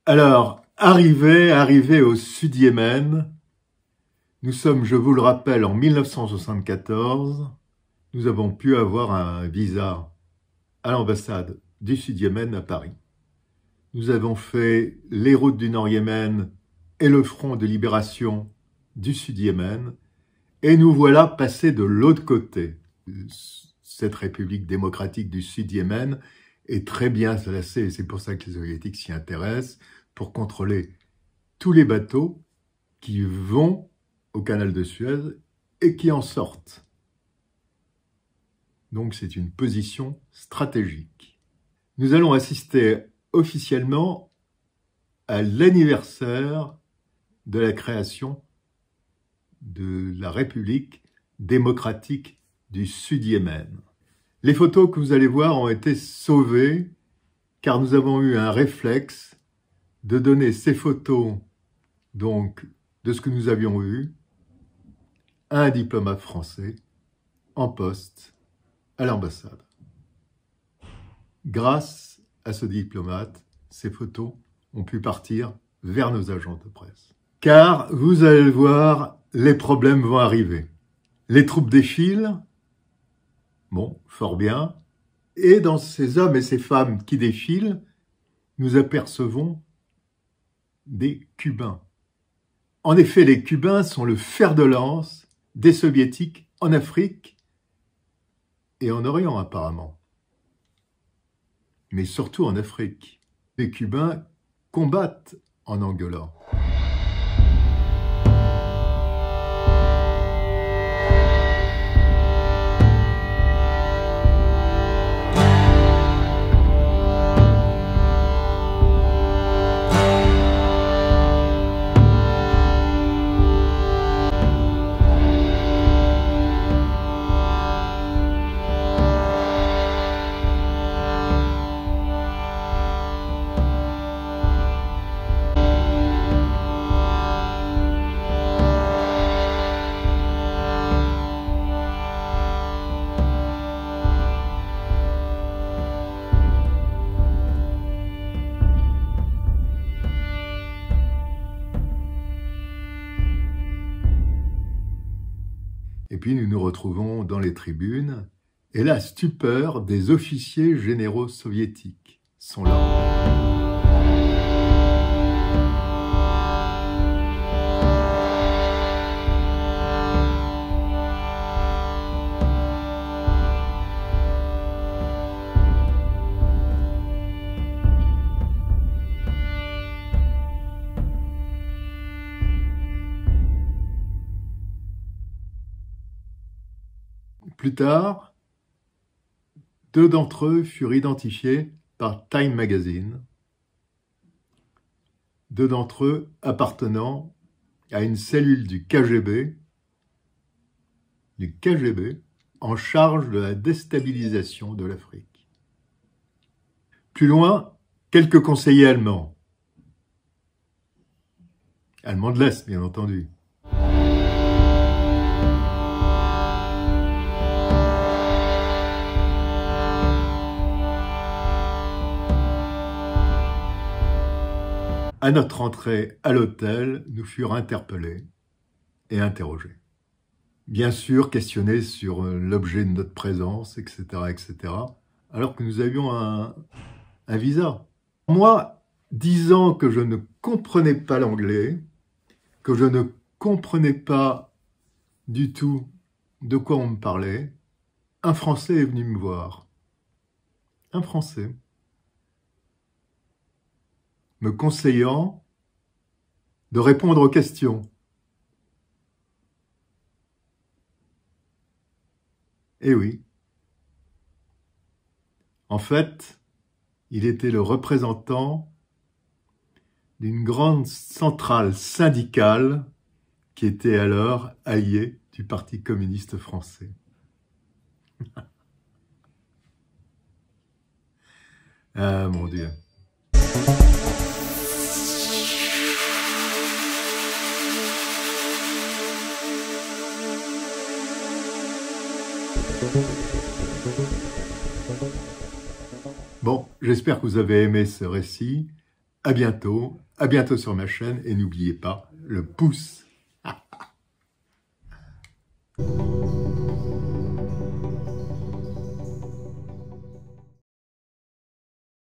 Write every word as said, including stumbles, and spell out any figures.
Alors, arrivé, arrivé au Sud-Yémen, nous sommes, je vous le rappelle, en mille neuf cent soixante-quatorze, nous avons pu avoir un visa à l'ambassade du Sud-Yémen à Paris. Nous avons fait les routes du Nord-Yémen et le front de libération du Sud-Yémen, et nous voilà passés de l'autre côté. Cette République démocratique du Sud-Yémen est très bien placée, et c'est pour ça que les Soviétiques s'y intéressent, pour contrôler tous les bateaux qui vont au canal de Suez et qui en sortent. Donc c'est une position stratégique. Nous allons assister officiellement à l'anniversaire de la création de la République démocratique du Sud-Yémen. Les photos que vous allez voir ont été sauvées car nous avons eu un réflexe de donner ces photos donc de ce que nous avions vu à un diplomate français en poste à l'ambassade. Grâce à ce diplomate, ces photos ont pu partir vers nos agences de presse. Car vous allez le voir, les problèmes vont arriver. Les troupes défilent, bon, fort bien, et dans ces hommes et ces femmes qui défilent, nous apercevons des Cubains. En effet, les Cubains sont le fer de lance des Soviétiques en Afrique et en Orient apparemment, mais surtout en Afrique. Les Cubains combattent en Angola. Et puis nous nous retrouvons dans les tribunes, et la stupeur des officiers généraux soviétiques sont là. Plus tard, deux d'entre eux furent identifiés par Time Magazine, deux d'entre eux appartenant à une cellule du K G B, du K G B en charge de la déstabilisation de l'Afrique. Plus loin, quelques conseillers allemands, allemands de l'Est bien entendu. À notre entrée à l'hôtel, nous furent interpellés et interrogés. Bien sûr, questionnés sur l'objet de notre présence, et cetera, et cetera, alors que nous avions un, un visa. Moi, disant que je ne comprenais pas l'anglais, que je ne comprenais pas du tout de quoi on me parlait, un Français est venu me voir. Un Français. Me conseillant de répondre aux questions. Eh oui. En fait, il était le représentant d'une grande centrale syndicale qui était alors alliée du Parti communiste français. Ah mon Dieu. Bon, j'espère que vous avez aimé ce récit. À bientôt, à bientôt sur ma chaîne et n'oubliez pas le pouce.